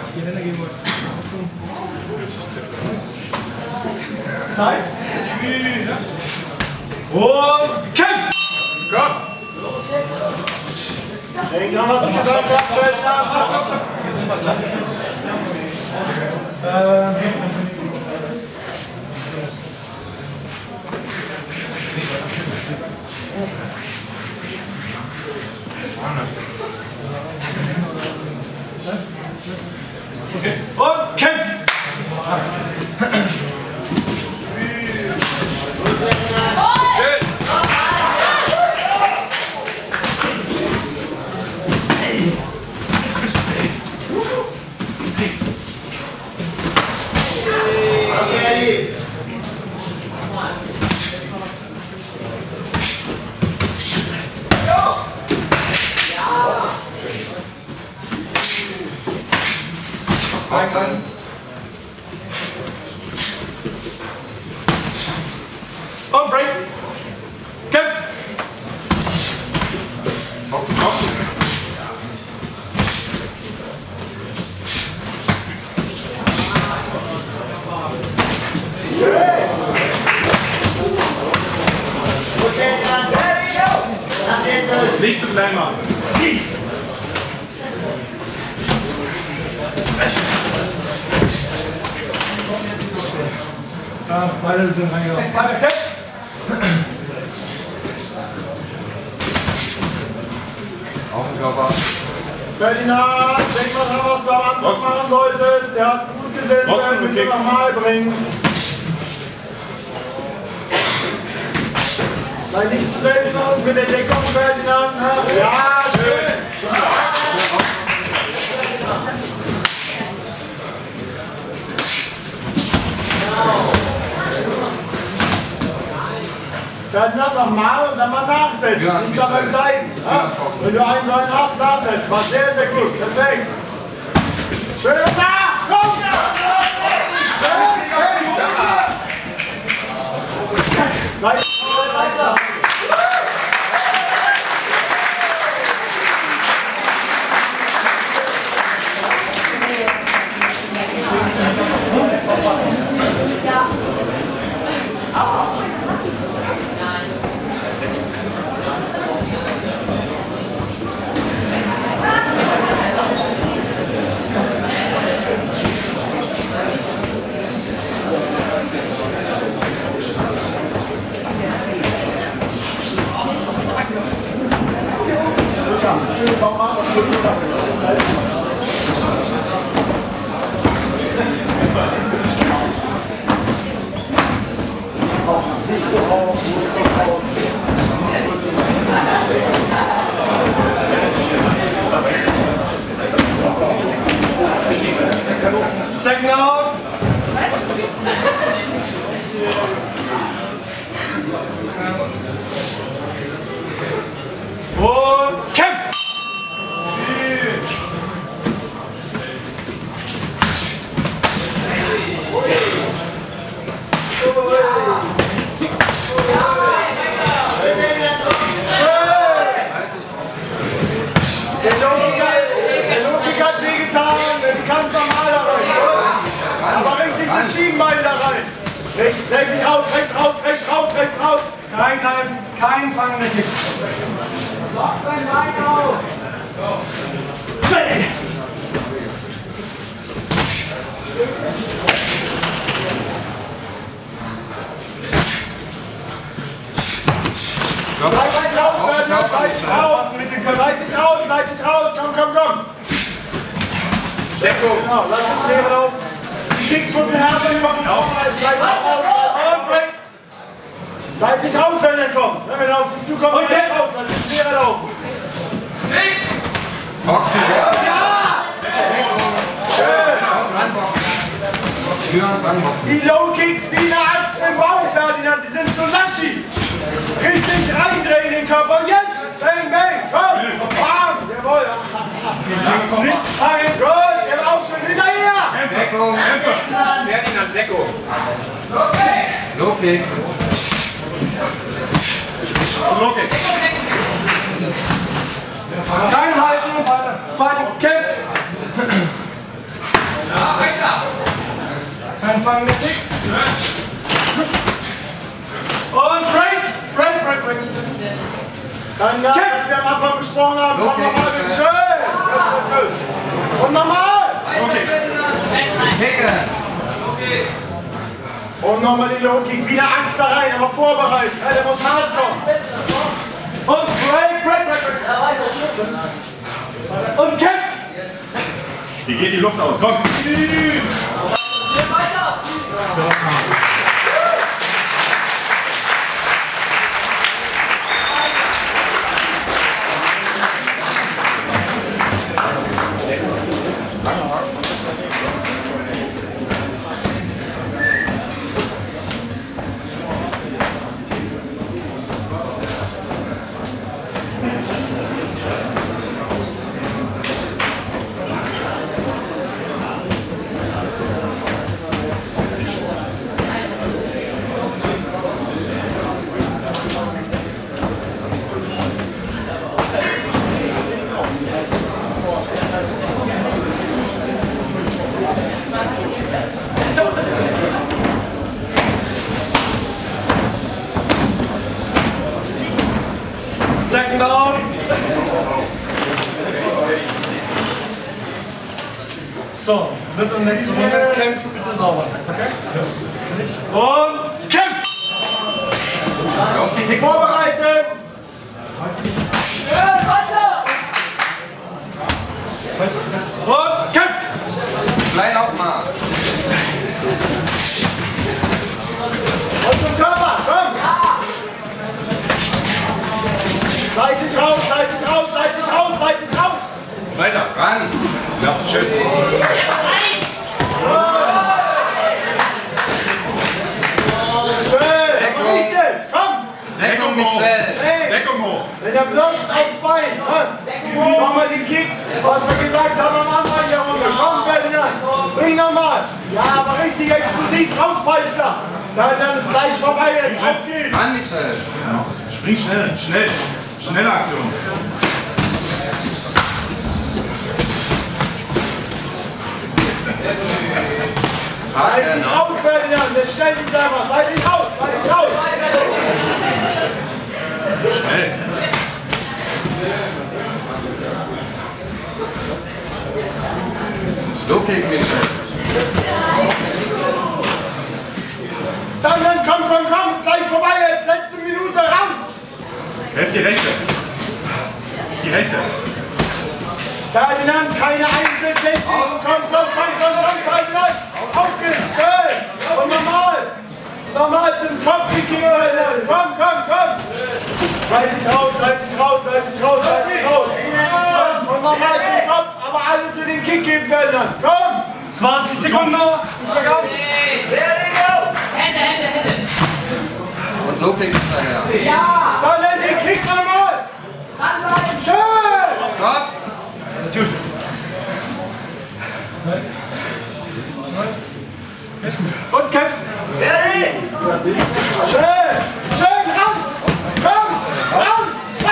Zeit. Und kämpft! Komm! Los jetzt! Denk an, was ich gesagt habe, okay. Und kämpft! Und Break! Kämpft! Nicht zu klein machen. Ja, beide sind reingelaufen. Ferdinand, denk mal dran, was du am Anfang machen solltest. Der hat gut gesessen, bitte nochmal bringen. Sei nicht stresslos mit der Deckung, Ferdinand. Ja, schön. Ferdinand nochmal und dann mal nachsetzen, ja, nicht dabei bleiben. Ja? Wenn du einen so einen hast, nachsetzen. War sehr, sehr gut. Perfekt. Schön nach! Komm! Seid weiter! Schön, komm mal und schön Second out. Und kämpft! Der Logik hat wehgetan, du kannst normal da rein. Aber richtig die Schienbeine da rein. Rechts raus, rechts raus, rechts raus, rechts raus. Kein Greifen, kein Fangen mit nichts. Lock sein Bein auf! Seitlich raus, seitlich raus, seitlich raus, komm. Deckung! Genau, lass uns leer laufen. Die Kicks müssen härter kommen, seitlich raus. Seitlich raus, wenn er kommt. Wenn er auf dich zukommt, seitlich raus, lass uns leer laufen. Die Low Kicks wie eine Axt im Baum, Ferdinand, die sind so laschi. Richtig reindrehen den Körper. Jetzt! Bang, bang, komm! Bam! Jawohl! Links nicht rein. Gut, der war auch schon hinterher! Deckung! Ferdinand, Deckung! Low-Kick! Low-Kick! Kein Halten, weiter, kämpft! Kein Fangen mit nix. Und Break! Break! Dann das, was wir am Anfang besprochen haben, komm nochmal mit schön! Und nochmal! Okay. Und nochmal die Low-Kick, wieder Axt da rein, aber vorbereitet. Der muss hart kommen. Und Break! Ja, weiter, schütteln. Und kämpft! Hier geht die Luft aus, komm! Weiter! Second down. So, sind in der nächsten Runde. Kämpfe bitte sauber. Okay? Und kämpft! Vorbereitet! Und kämpft! Klein Aufmaß. Und zum Körper, komm! Seitlich raus! Weiter! Ran. Ja, schön! Schön, aber richtig, komm! Deckung gestellt. Hey, Deckung hoch! wenn der Block aufs Bein, nochmal den Kick, was wir gesagt haben am Anfang der Runde. Komm, Ferdinand, bring nochmal. Ja, aber richtig explosiv rauspeitschen. Dann ist gleich vorbei jetzt, auf geht's. Ran, Michel. Spring schnell! Schnelle Aktion! Seitlich raus, Ferdinand, der stellt dich selber. Seitlich raus! Schnell! Low-Kick, Michel. Dann komm, ist gleich vorbei jetzt, letzte Minute, ran! Helft die Rechte! Ferdinand, keine Einzeltechnik. Komm, Ferdinand. Auf geht's, schön. Und normal zum Kopf gekickt, Ferdinand. Komm. Seitlich raus. Und normal zum Kopf, aber alles für den Kick geben, Ferdinand. Komm. 20 Sekunden noch. Nicht mehr ganz. Hände. Und Low-Kick hinterher. Ferdinand, den Kick nochmal. Schön. Stopp. Ist gut. Ist gut. Und kämpft. Schön, ran. Komm, ran.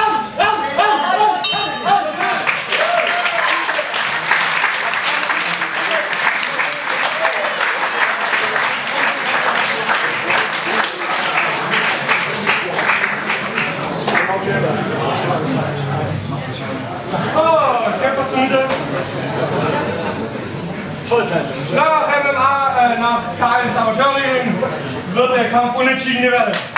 Kämpfer zur Mitte. Nach MMA, nach K1 Amateurring wird der Kampf unentschieden gewertet.